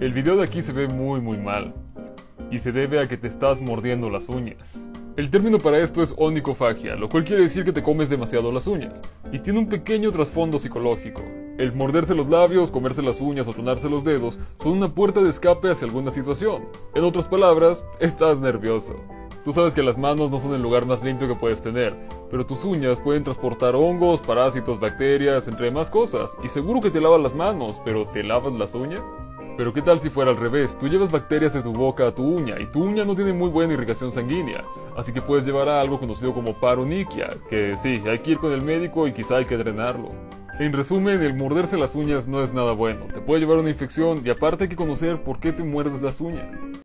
El video de aquí se ve muy mal, y se debe a que te estás mordiendo las uñas. El término para esto es onicofagia, lo cual quiere decir que te comes demasiado las uñas, y tiene un pequeño trasfondo psicológico. El morderse los labios, comerse las uñas o tronarse los dedos son una puerta de escape hacia alguna situación. En otras palabras, estás nervioso. Tú sabes que las manos no son el lugar más limpio que puedes tener, pero tus uñas pueden transportar hongos, parásitos, bacterias, entre más cosas, y seguro que te lavas las manos, pero ¿te lavas las uñas? Pero ¿qué tal si fuera al revés? Tú llevas bacterias de tu boca a tu uña y tu uña no tiene muy buena irrigación sanguínea, así que puedes llevar a algo conocido como paronychia, que sí, hay que ir con el médico y quizá hay que drenarlo. En resumen, el morderse las uñas no es nada bueno, te puede llevar a una infección y aparte hay que conocer por qué te muerdes las uñas.